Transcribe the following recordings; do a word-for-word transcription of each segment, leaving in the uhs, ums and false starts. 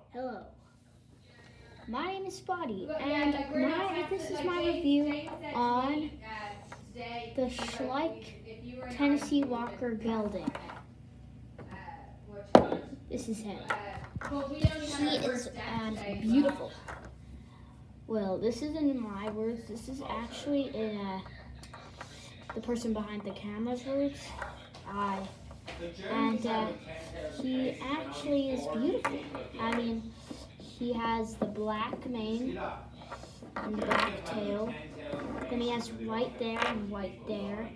Hello, my name is Spotty, and my, this is my review on the Schleich Tennessee Walker gelding. This is him. He is um, beautiful. Well, this isn't my words. This is actually in uh, the person behind the camera's words. I. And uh, he actually is beautiful. I mean, he has the black mane and the black tail. Then he has white there and white there.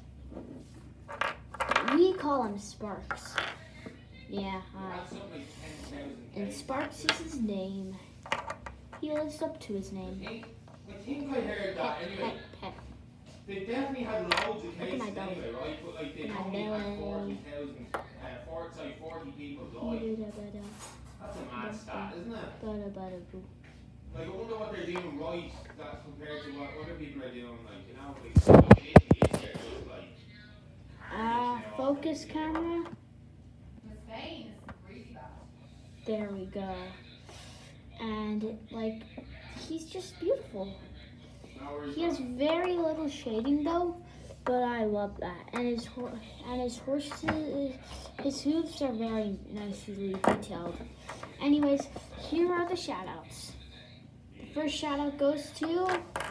We call him Sparks. Yeah, hi. And Sparks is his name. He lives up to his name. I think I heard that Pet, anyway. pet, pet. They definitely had loads of cases Look at my belly. anyway, right? But like they Look at my only had belly. forty thousand, uh, forty, sorry, forty people died. That's a mad stat, isn't it? Like I wonder what they're doing right that compared to what other people are doing. Like you know, like Italy is there, just like. Ah, uh, focus camera. There we go. And like, he's just beautiful. He has very little shading though, but I love that. And his ho and his horses, his hooves are very nicely detailed. Anyways, here are the shout outs. The first shout out goes to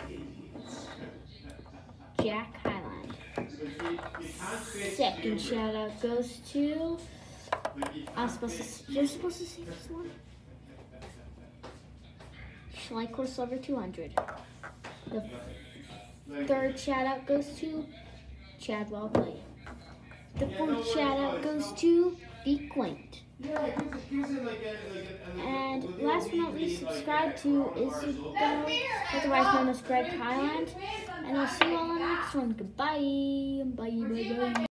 Jack Highland. Second shout out goes to I'm supposed to you're supposed to say this one. Schleich over two hundred. The third shout out goes to Chad Wellplay. The fourth shout out goes to Be Quaint. And last but not least, subscribe to Isabel, otherwise known as Greg Highland. And I'll see you all on the next one. Goodbye. Bye, bye, bye.